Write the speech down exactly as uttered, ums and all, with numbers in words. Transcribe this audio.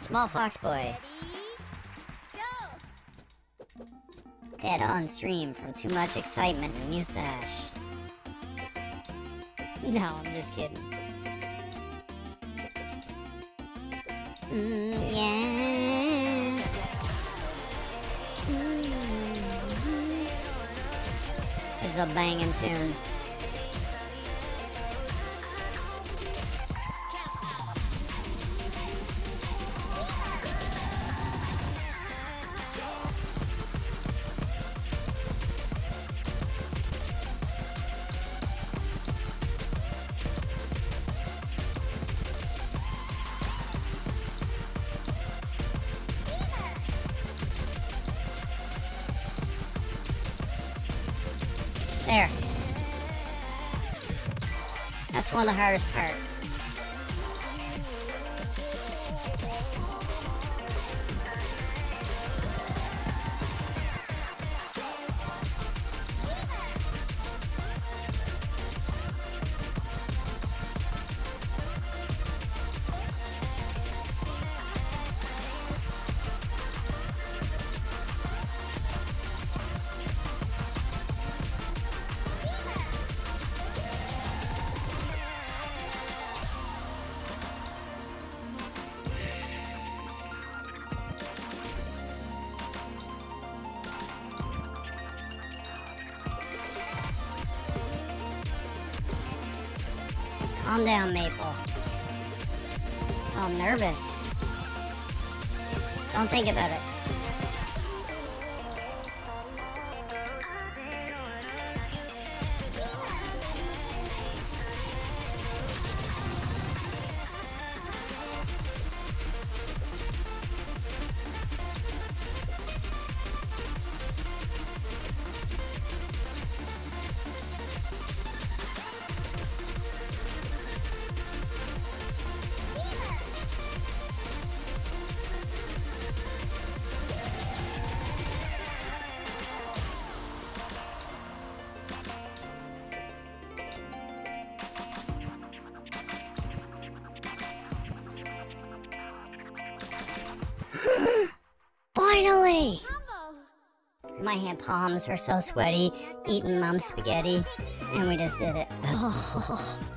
Small fox boy. Dead on stream from too much excitement and mustache. No, I'm just kidding. Mm, yeah. Mm-hmm. This is a banging tune. There. That's one of the hardest parts. Calm down, Maple. Oh, I'm nervous. Don't think about it. Finally! My hand palms are so sweaty, eating mom spaghetti, and we just did it. Oh.